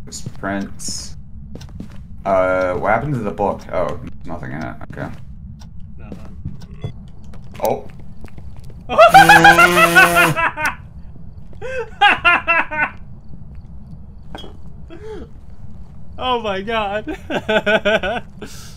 There's prints. What happened to the book? Oh, there's nothing in it. Okay. Oh. Oh my god.